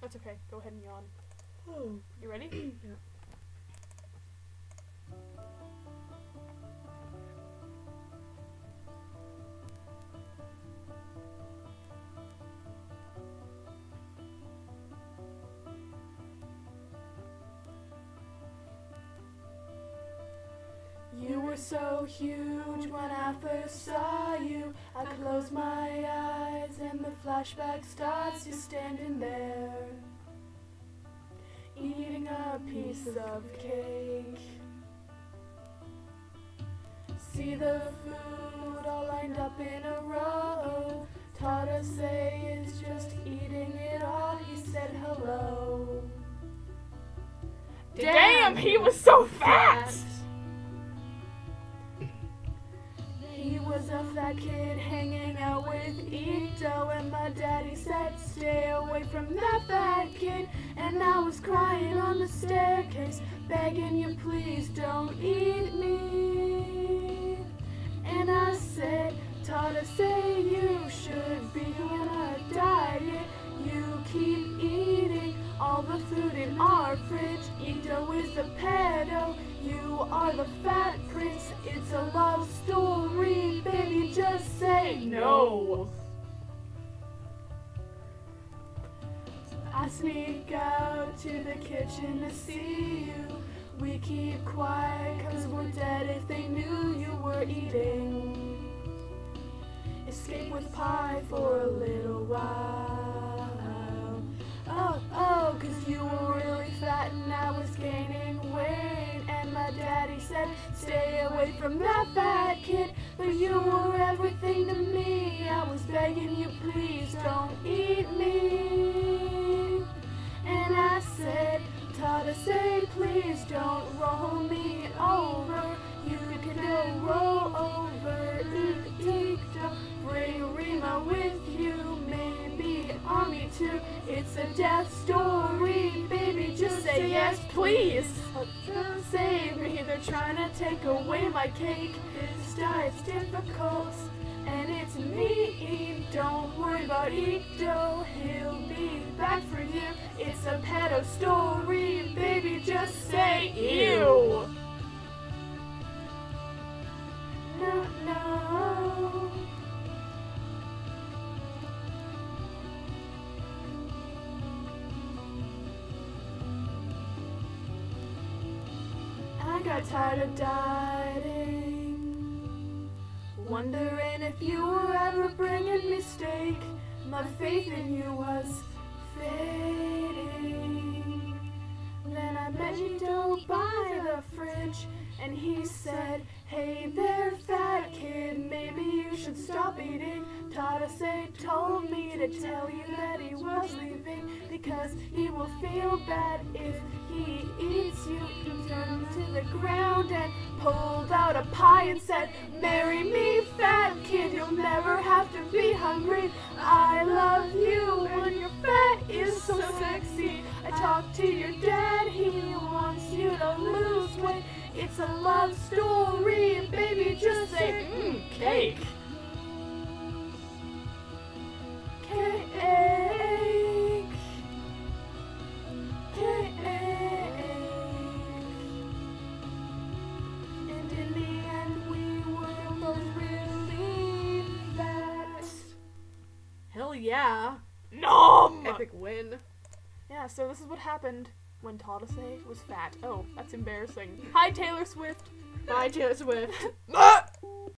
That's okay. Go ahead and yawn. Oh. You ready? Yeah. You were so huge when I first saw you. I close my eyes and the flashback starts. You're standing there, eating a piece of cake. See the food all lined up in a row. Tadase is just eating it all. He said hello. Damn, he was so fat! He was a fat kid hanging out with Ikuto, and my daddy said, stay away from that fat kid. And I was crying on the staircase, begging you please don't eat me. And I said, Tadase, you should be on a diet. You keep eating all the food in our fridge. Ikuto is the pedo, you are the fat prince. It's a love story, baby, just say no. I sneak out to the kitchen to see you. We keep quiet cause we're dead if they knew you were eating. Escape with pie for a little while. Oh, cause you were really fat and I was gaining weight. And my daddy said, stay away from that fat kid. But you were everything to me. I was begging you, please don't eat me. And I said, Tadase, please don't roll me over. You could roll over, Ikuto. Bring Rima with you, maybe Ami too. It's a death story, baby, just say yes, please. Save me, they're trying to take away my cake. This diet's difficult, and it's me. Don't worry about Ikuto, he'll be back for you. It's a pedo story, baby, just say ew. No, no. I got tired of dieting, wondering if you were ever bringing me steak. My faith in you was fading. Then I met Ikuto by the fridge, and he said, hey there, fat kid, maybe you should stop eating. Tadase told me to tell you that he was leaving, because he will feel bad if he eats you. He turned to the ground and pulled out a pie and said, marry me, fat kid, you'll never have to be hungry. I love you when you're fat is so sexy. I talked to your dad, he wants you to lose weight. It's a love story, baby, just say, cake. Cake. Cake. And in the end, we were both really fat. Hell yeah. Nom! Epic win. Yeah, so this is what happened when Tadase was fat. Oh, that's embarrassing. Hi, Taylor Swift. Bye, Taylor Swift.